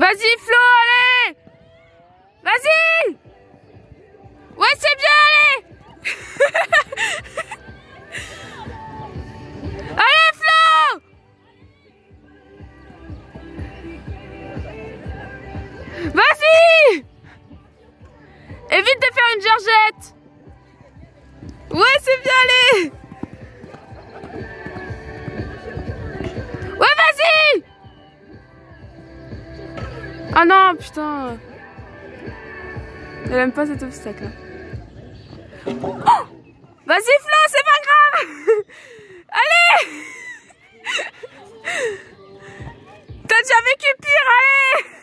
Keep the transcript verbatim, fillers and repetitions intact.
Vas-y Flo, allez. Vas-y. Ouais, c'est bien, allez. Allez Flo. Vas-y. Évite de faire une georgette. Ouais, c'est bien, allez. Ouais, vas-y. Ah non, putain. Elle aime pas cet obstacle là. Oh, vas-y Flo, c'est pas grave. Allez. T'as déjà vécu pire, allez.